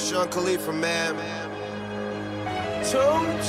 Sean Khalifa, man. 2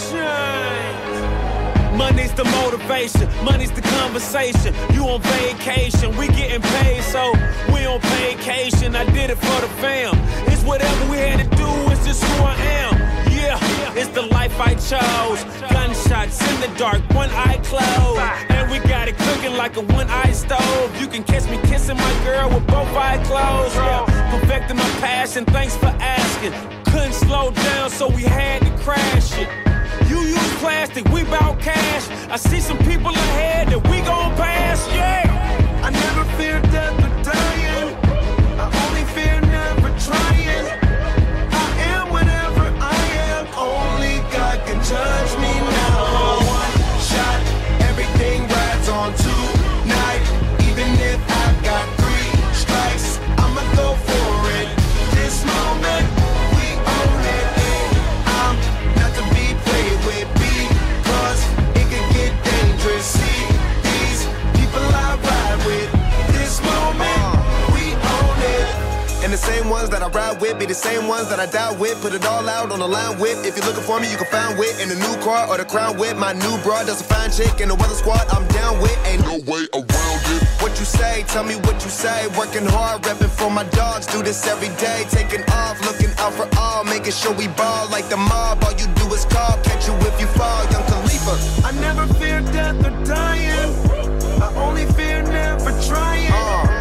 Chainz. Money's the motivation, money's the conversation. You on vacation, we getting paid, so we on vacation. I did it for the fam. It's whatever we had to do, it's just who I am. Yeah, it's the life I chose. Gunshots in the dark, one eye closed. And we got it cooking like a one-eye stove. You can catch me kissing my girl with both eyes closed. Yeah, perfecting my passion, thanks for asking. Couldn't slow down, so we had to crash it. You use plastic, we bout cash. I see some people ahead that we gon' pass, yeah. I never fear death or dying. I only fear never trying. I am whatever I am. Only God can judge me now. One shot, everything rides on tonight. Even if I've got 3 strikes, I'ma go for it. This moment, we own it. I'm not to be played with because it can get dangerous. See these people I ride with. This moment, we own it. And the same ones that I ride with be the same ones that I die with. Put it all out on the line with. If you're looking for me, you can find wit in the new car or the crown with. My new broad does a fine chick in the weather squad. I'm down with, ain't no way around it. What you say? Tell me what you say. Working hard, repping for my dogs. Do this every day. Taking off, looking out for all, making sure we ball like the mob. All you do is call, catch you if you fall. Young Khalifa. I never fear death or dying. I only fear never trying.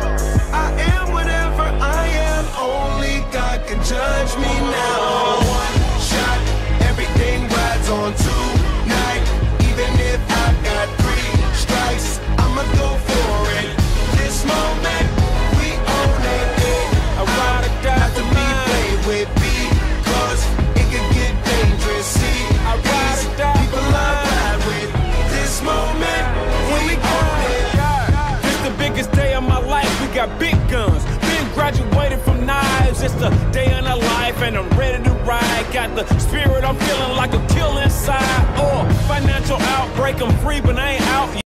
I am whatever I am. Only God can judge me now. One shot, everything rides on tonight. Even if I've got 3 strikes, I'ma go for it. This moment, we own it. I ride or die Not to for be mine. played with because it can get dangerous. See, I ride or die people for I mine. ride with. This moment, we own it. This the biggest day of my life, we got big guns. Been graduated from knives, it's the day in a life and I'm ready to ride. Got the spirit, I'm feeling like a kill inside. Financial outbreak, I'm free but I ain't out yet.